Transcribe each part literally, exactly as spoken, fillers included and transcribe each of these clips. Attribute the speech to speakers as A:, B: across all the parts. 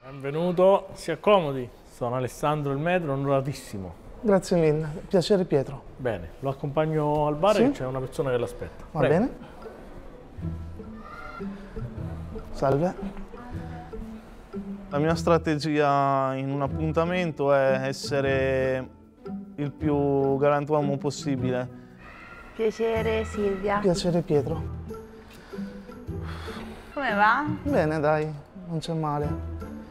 A: Benvenuto, si accomodi. Sono Alessandro il Metro, onoratissimo.
B: Grazie mille, piacere Pietro.
A: Bene, lo accompagno al bar,
B: Sì?
A: e c'è una persona che l'aspetta.
B: Va
A: Prego.
B: bene. Salve. La mia strategia in un appuntamento è essere il più galantuomo possibile.
C: Piacere Silvia.
B: Piacere Pietro.
C: Come va?
B: Bene dai, non c'è male.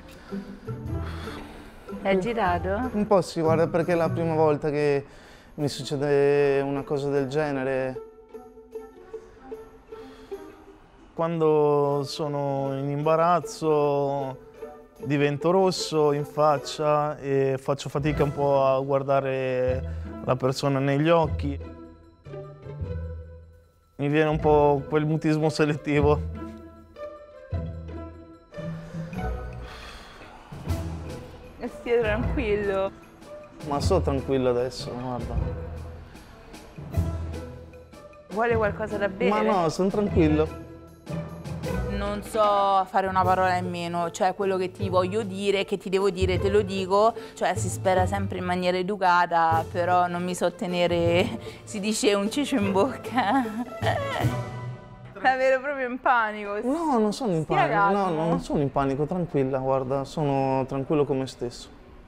C: Hai girato?
B: Un po' sì, guarda, perché è la prima volta che mi succede una cosa del genere. Quando sono in imbarazzo divento rosso in faccia e faccio fatica un po' a guardare la persona negli occhi. Mi viene un po' quel mutismo selettivo.
C: Stia tranquillo.
B: Ma sto tranquillo adesso, guarda.
C: Vuole qualcosa da bere?
B: Ma no, sono tranquillo.
C: Non so fare una parola in meno, cioè quello che ti voglio dire, che ti devo dire, te lo dico, cioè si spera sempre in maniera educata, però non mi so tenere, si dice un cicio in bocca. La vedo proprio in panico.
B: No, non sono in
C: Stia
B: panico, no,
C: calmo.
B: non sono in panico, tranquilla, guarda, sono tranquillo come stesso.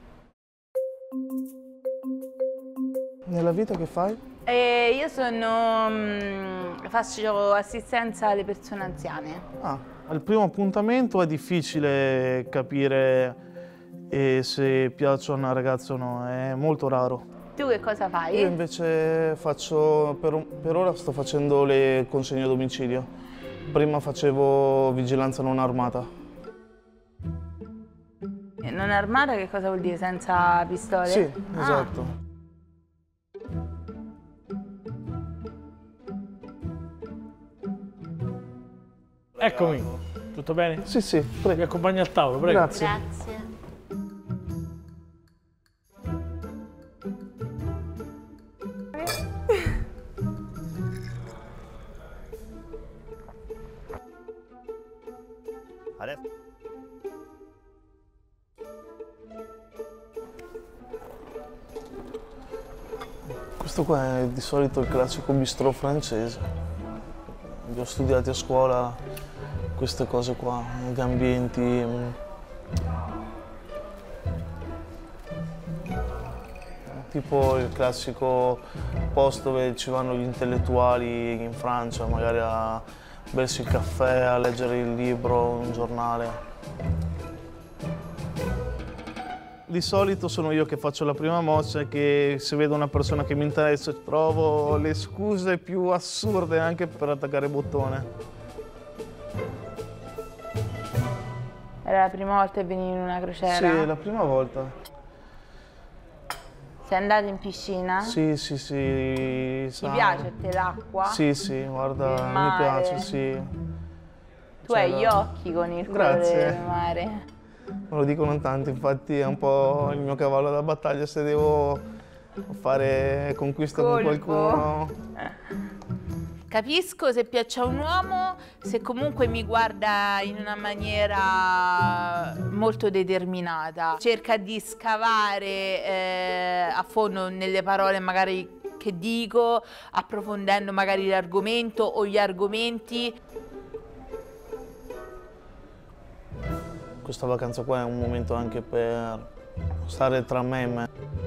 B: Nella vita che fai?
C: E io sono, mm, faccio assistenza alle persone anziane.
B: Ah, al primo appuntamento è difficile capire eh, se piaccio a una ragazza o no, è molto raro.
C: Tu che cosa fai?
B: Io invece faccio, per, per ora sto facendo le consegne a domicilio. Prima facevo vigilanza non armata.
C: Non armata che cosa vuol dire? Senza pistole?
B: Sì,
C: Ah.
B: esatto.
A: Eccomi, tutto bene?
B: Sì, sì,
A: Vi
B: prego.
A: accompagno al tavolo, prego.
B: Grazie.
C: Grazie.
D: Adesso.
B: Questo qua è di solito il classico bistrò francese. Li ho studiati a scuola queste cose qua, gli ambienti. mm. Tipo il classico posto dove ci vanno gli intellettuali in Francia, magari a bersi il caffè, a leggere il libro, un giornale. Di solito sono io che faccio la prima mossa e che se vedo una persona che mi interessa trovo le scuse più assurde anche per attaccare il bottone.
C: Era la prima volta che venivi in una crociera?
B: Sì, è la prima volta.
C: Sei andato in piscina?
B: Sì, sì, sì.
C: Ti
B: sa-
C: piace a te l'acqua?
B: Sì, sì, guarda,
C: Il
B: mi
C: mare?
B: piace, sì.
C: Tu
B: Cioè,
C: hai
B: la-
C: gli occhi con il
B: Grazie.
C: colore del mare.
B: Me lo dicono tanto, infatti è un po' il mio cavallo da battaglia se devo fare conquista con
C: Colpo.
B: qualcuno.
C: Capisco se piace a un uomo, se comunque mi guarda in una maniera molto determinata. Cerca di scavare eh, a fondo nelle parole magari che dico, approfondendo magari l'argomento o gli argomenti.
B: Questa vacanza qua è un momento anche per stare tra me e me.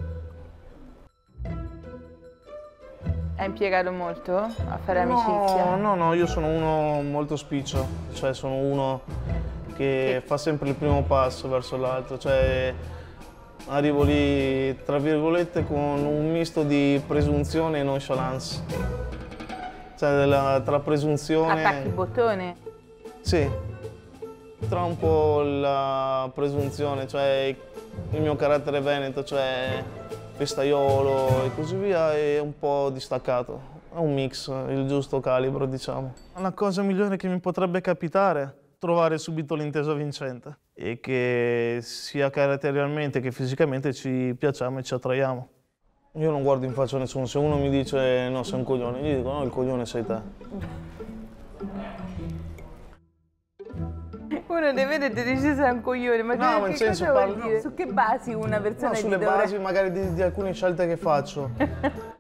C: Hai impiegato molto a fare
B: No,
C: amicizia?
B: no, no, io sono uno molto spiccio, cioè sono uno che fa sempre il primo passo verso l'altro, cioè arrivo lì, tra virgolette, con un misto di presunzione e nonchalance. Cioè della- tra presunzione...
C: Attacchi il bottone?
B: Sì, tra un po' la presunzione, cioè il mio carattere veneto, cioè festaiolo e così via, è un po' distaccato. È un mix, il giusto calibro, diciamo. La cosa migliore che mi potrebbe capitare trovare subito l'intesa vincente e che sia caratterialmente che fisicamente ci piacciamo e ci attraiamo. Io non guardo in faccia a nessuno, se uno mi dice no, sei un coglione, io dico no, il coglione sei te.
C: Uno te vede e ti dice sei un coglione, ma,
B: No,
C: che,
B: ma in
C: che
B: senso
C: cosa vuol
B: parlo-
C: dire? Su che basi una persona
B: No,
C: ti
B: sulle
C: dovrebbe-
B: basi magari di, di alcune scelte che faccio.